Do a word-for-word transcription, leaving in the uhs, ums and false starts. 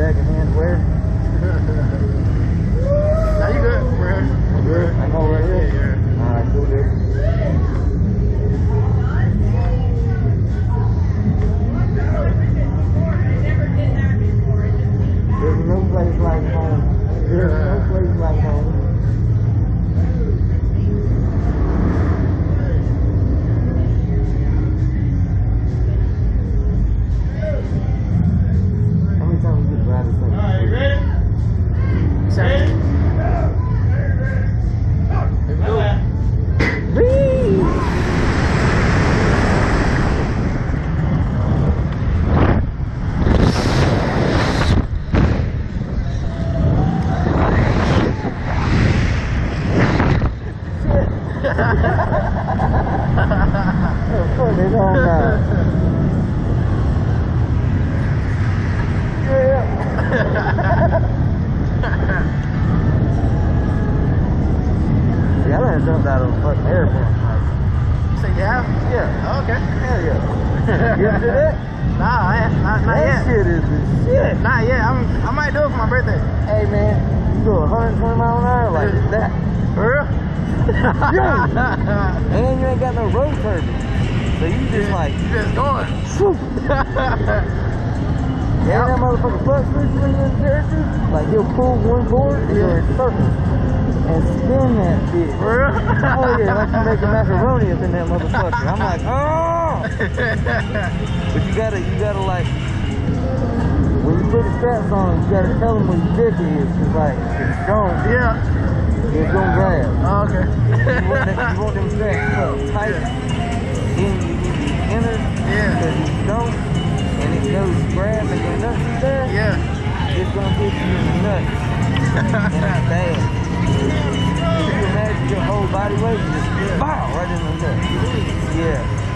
second-hand wear. Now you good, bro. I'm good. I'm all right here. Yeah, yeah. All right, cool, dude. There's no place like home. There's no place like home. How many times did you ride this thing? Alright, you ready? Ready? Let's do it. Put it on now. Yeah. See, I done jumped out of a fucking airplane. So you have? Yeah. Oh, okay. Hell yeah. You ever did that? Nah, I, not, not That yet. shit is the shit. Not yet. I'm, I might do it for my birthday. Hey man, you go one hundred twenty miles an hour like that. For real? Yeah. And you ain't got no road turbine. So you just like, You just going. swoop. Yeah, that motherfucker clutch switch when you're in the character, like he'll pull one board and go in circles and spin that bitch. For real? Oh yeah, like you making macaroni up in that motherfucker. I'm like, oh! But you gotta, you gotta like, when you put the straps on, you gotta tell them where your dick is. Cause like, if it's strong, Yeah. it's gonna grab. Oh, okay. You want, that, you want them straps up tight, then you need the inner, Yeah. because if you don't, and it goes grab and the nuts is there, Yeah. it's gonna hit you in the nuts. And it's bad. Can you imagine your whole body weight just bow right in the nuts? Yeah.